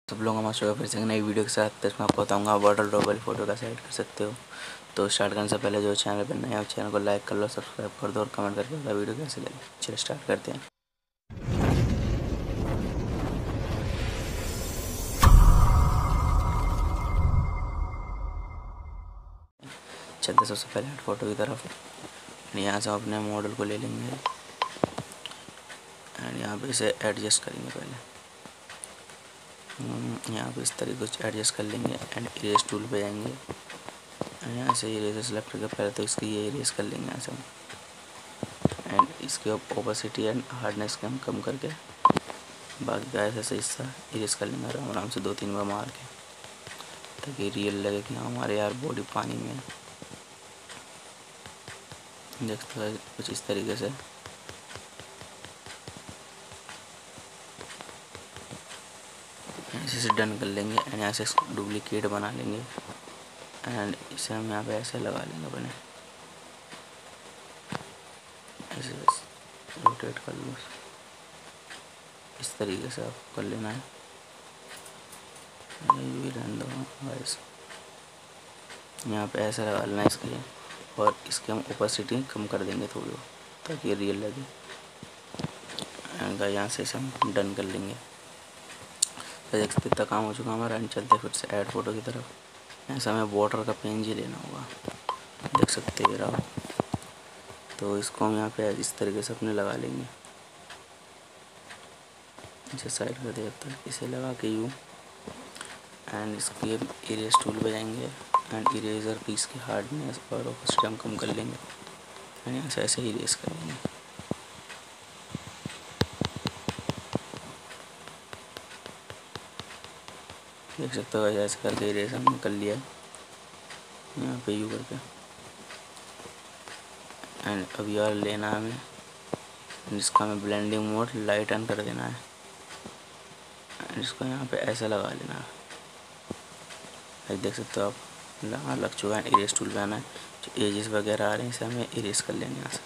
सब लोग हमारे शो फिर से नई वीडियो के साथ। तो इसमें आपको बताऊंगा वाटर ड्रॉप वाली फ़ोटो कैसे एडिट कर सकते हो। तो स्टार्ट करने से पहले जो चैनल पर नया है चैनल को लाइक कर लो, सब्सक्राइब कर दो और कमेंट करके बताओ वीडियो कैसे लगी। चलिए स्टार्ट करते हैं। चलते सबसे पहले एड फोटो की तरफ। यहाँ से हम अपने मॉडल को ले लेंगे एंड यहाँ पे इसे एडजस्ट करेंगे। पहले यहाँ पे इस तरीके से एडजस्ट कर लेंगे एंड इरेज टूल पे जाएंगे एंड यहाँ से इरेजर सेलेक्ट करके पहले तो इसकी ये इरेज कर लेंगे यहाँ से एंड इसके ओपेसिटी एंड हार्डनेस को हम कम करके बाकी का ऐसा हिस्सा इरेज कर लेंगे आराम से 2-3 बार मार के, ताकि रियल लगे कि हमारे यार बॉडी पानी में है। देखते हैं कुछ इस तरीके से। ऐसे डन कर लेंगे एंड यहाँ से डुप्लीकेट बना लेंगे एंड इसे हम यहाँ पे ऐसे लगा लेंगे अपने, ऐसे रोटेट कर लो। इस तरीके से आपको कर लेना है। यहाँ पे ऐसे लगा लेना है इसके, और इसके हम ओपेसिटी कम कर देंगे थोड़ी ताकि रियल लगे। एंड यहाँ से इसे हम डन कर लेंगे। तो देख सकते इतना काम हो चुका हमारा। एंड चलते फिर से ऐड फोटो की तरफ। ऐसा हमें वाटर का पेन जी लेना होगा, देख सकते हैं रहा। तो इसको हम यहाँ पे इस तरीके से अपने लगा लेंगे। इसे साइड कर दे तक, इसे लगा के यूँ एंड इसके इरेज टूल पे जाएंगे एंड इरेजर की इसकी हार्डनेस और ओपेसिटी हम कम कर लेंगे एंड यहाँ से ऐसे इरेज कर लेंगे। देख सकते हो ऐसे करके इरेज हमने कर लिया है यहाँ पे यू करके। एंड अब यार लेना हमें जिसका हमें ब्लेंडिंग मोड लाइट ऑन कर देना है एंड इसको यहाँ पे ऐसा लगा लेना है। देख सकते हो आप लग चुका है। इरेज टूल पे आना है, जो एजेस वगैरह आ रहे हैं इसे हमें इरेज कर लेंगे यहाँ से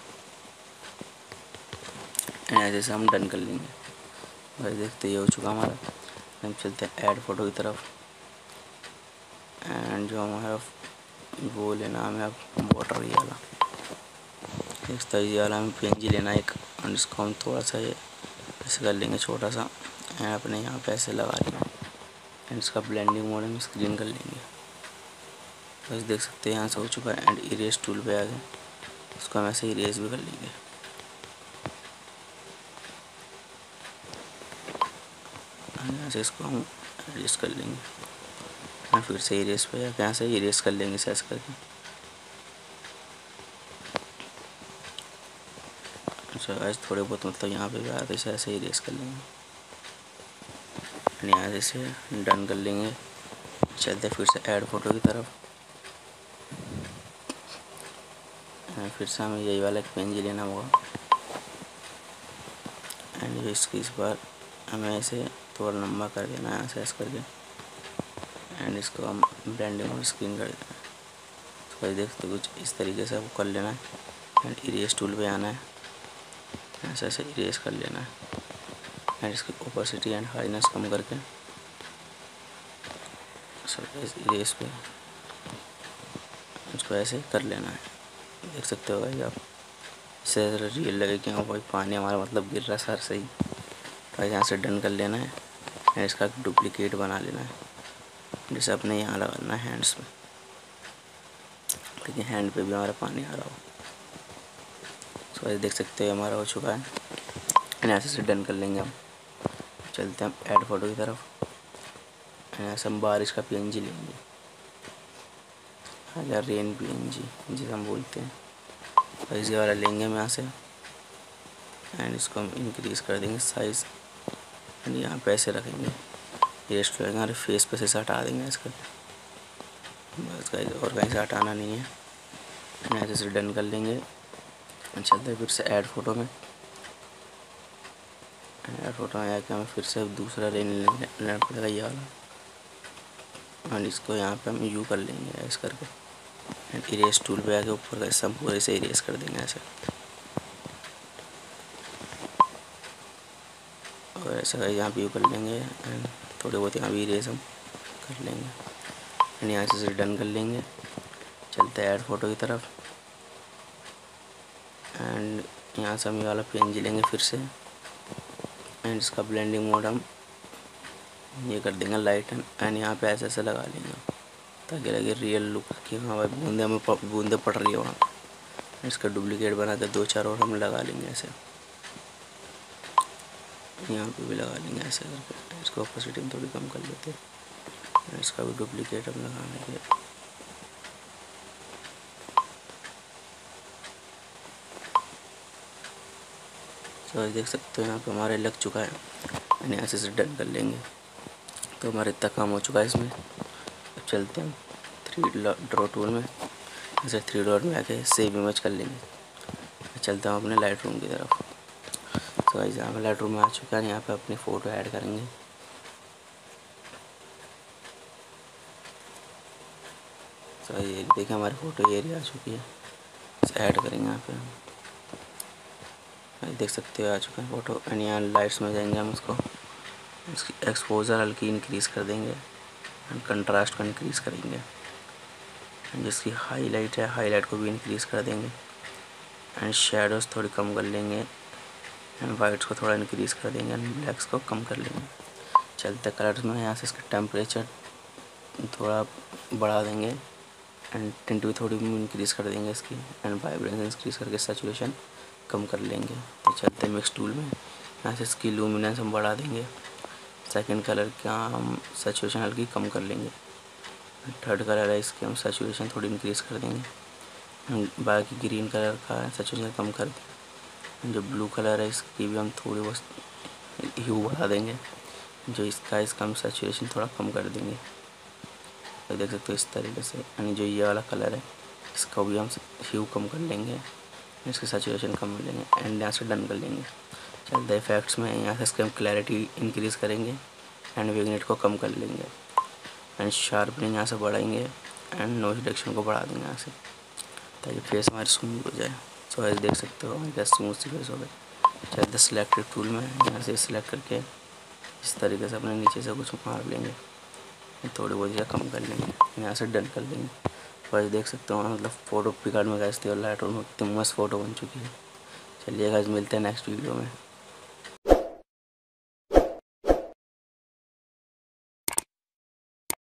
एंड ऐसे हम डन कर लेंगे। भाई देखते ये हो चुका हमारा। हम चलते हैं ऐड फोटो की तरफ एंड जो हमारा वो लेना हमें अब वाटर ये वाला, एक ये वाला हमें पेंजी लेना है एक, और इसको हम थोड़ा सा ये ऐसे कर लेंगे छोटा सा एंड अपने यहाँ पे ऐसे लगा लेंगे एंड इसका ब्लेंडिंग मोड हम स्क्रीन कर लेंगे। बस देख सकते हैं यहाँ से हो चुका है। एंड इरेज टूल पे आ गए, इसको हम ऐसे इरेज भी कर लेंगे। यहाँ से इसको हम एडजस्ट कर लेंगे और फिर से इरेज पे जाके यहाँ से इरेज कर लेंगे इसे ऐसे करके। अच्छा आज थोड़े बहुत मतलब यहाँ पे भी आते हैं, इसे ऐसे इरेज कर लेंगे एंड यहाँ से इसे डन कर लेंगे। चलते फिर से ऐड फोटो की तरफ। फिर से हमें यही वाला एक पेंजी लेना होगा एंड इसकी इस बार हमें ऐसे थोड़ा लंबा कर देना है यहाँ से ऐसे करके एंड इसको हम ब्लेंडिंग और स्क्रीन कर देना है। तो भाई देखते कुछ इस तरीके से आपको कर लेना है एंड इरेज टूल पे आना है, ऐसे ऐसे इरेज कर लेना है एंड इसकी ओपेसिटी एंड हार्डनेस कम करके इरेज पे इसको ऐसे कर लेना है। देख सकते हो भाई आप, इससे रियल लगे कि हाँ भाई पानी हमारा मतलब गिर रहा सर से ही। भाई यहाँ से डन कर लेना है एंड इसका डुप्लीकेट बना लेना है, जैसे अपने यहाँ लगाना है हैंड्स में, लेकिन हैंड पे भी हमारा पानी आ रहा हो। तो भाई देख सकते हो हमारा हो चुका है एंड ऐसे से डन कर लेंगे हम। चलते हैं हम ऐड फोटो की तरफ। ऐसे हम बारिश का पीएनजी लेंगे, या रेन पीएनजी जिसे हम बोलते हैं। ऐसे वाला लेंगे हम यहाँ से एंड इसको हम इंक्रीज़ कर देंगे साइज़ एंड यहाँ पे ऐसे रखेंगे। रेस्ट रहेगा हमारे फेस पे से हटा देंगे इसका, बस गाइस और कहीं से हटाना नहीं है। ऐसे से डन कर लेंगे। चलते हैं फिर से ऐड फोटो में। ऐड फोटो में आके हमें फिर से दूसरा रेन लेना पड़ेगा ये वाला और इसको यहाँ पे हम यू कर लेंगे ऐसे करके एंड इरेज टूल पे आके ऊपर का हिस्सा पूरे से इरेज कर देंगे ऐसे। और ऐसा यहाँ व्यू कर लेंगे एंड थोड़े बहुत यहाँ भी इरेज हम कर लेंगे एंड यहाँ से डन कर लेंगे। चलते हैं ऐड फोटो की तरफ एंड यहाँ से हम ये वाला PNG लेंगे फिर से एंड इसका ब्लेंडिंग मोड हम ये कर देंगे लाइट एंड यहाँ पे ऐसे लगा लेंगे ताकि लगे रियल लुक कि हाँ भाई बूंदे हमें बूंदे पड़ रही है वहाँ। इसका डुप्लीकेट बना कर 2-4 और हम लगा लेंगे ऐसे, यहाँ पे भी लगा लेंगे ऐसे करके। इसको ऑपोसिटी में थोड़ी कम कर लेते हैं, इसका भी डुप्लीकेट हम लगा लेंगे। तो देख सकते हो यहाँ पे हमारे लग चुका है एंड यहाँ से डन कर लेंगे। तो हमारा इतना काम हो चुका है इसमें। अब चलते हैं 3 ड्रॉ टूल में, ऐसे 3 डॉट में आके सेव इमेज कर लेंगे। चलता हूँ अपने लाइट रूम की तरफ। तो गाइस यहाँ पे लाइट रूम में आ चुका है, यहाँ पे अपनी फ़ोटो ऐड करेंगे। तो ये देखिए हमारी फ़ोटो एरिया आ चुकी है, इसे ऐड करेंगे यहाँ पे हम। देख सकते हो आ चुका है फ़ोटो एंड यहाँ लाइट्स में जाएंगे हम इसको, इसकी एक्सपोजर हल्की इंक्रीज़ कर देंगे एंड कंट्रास्ट को इंक्रीज़ करेंगे एंड जिसकी हाईलाइट है हाईलाइट को भी इंक्रीज़ कर देंगे एंड शेडोज़ थोड़ी कम कर लेंगे एंड वाइट्स को थोड़ा इंक्रीज़ कर देंगे एंड ब्लैक्स को कम कर लेंगे। चलते कलर्स में यहाँ से इसका टेम्परेचर थोड़ा बढ़ा देंगे एंड टिंट भी थोड़ी इंक्रीज़ कर देंगे इसकी एंड वाइब्रेंस इंक्रीज़ करके सैचुरेशन कम कर लेंगे। तो चलते मिक्स टूल में, यहाँ से इसकी लूमिनेंस हम बढ़ा देंगे। सेकंड कलर का हम सैचुरेशन हल्की कम कर लेंगे। थर्ड कलर है इसकी हम सैचुरेशन थोड़ी इंक्रीज़ कर देंगे। बाकी ग्रीन कलर का सैचुरेशन कम कर देंगे। जो ब्लू कलर है इसकी भी हम थोड़ी बहुत ह्यू बढ़ा देंगे। जो इसका हम सैचुरेशन थोड़ा कम कर देंगे। तो देख सकते हो इस तरीके से। यानी जो ये वाला कलर है इसका भी हम ह्यू कम कर लेंगे, इसकी सैचुरेशन कम कर लेंगे एंड यहाँ से डन कर लेंगे। चलते इफेक्ट्स में, यहाँ से इसके हम क्लैरिटी इंक्रीज़ करेंगे एंड विग्नेट को कम कर लेंगे एंड शार्पनिंग यहाँ से बढ़ाएंगे एंड नॉइज़ रिडक्शन को बढ़ा देंगे यहाँ से, ताकि फेस हमारी स्मूथ हो जाए। सो ऐसे देख सकते हो हमारे क्या स्मूथ सी फेस हो गई। चलते सिलेक्टेड टूल में, यहाँ से सिलेक्ट करके इस तरीके से अपने नीचे से कुछ मार लेंगे, थोड़ी बहुत या कम कर लेंगे, यहाँ से डन कर लेंगे। बस देख सकते हो मतलब फ़ोटो पिकआउट में गाइस थी और लाइट रूम में कितनी मस्त फ़ोटो बन चुकी है। चलिए गाइस मिलते हैं नेक्स्ट वीडियो में।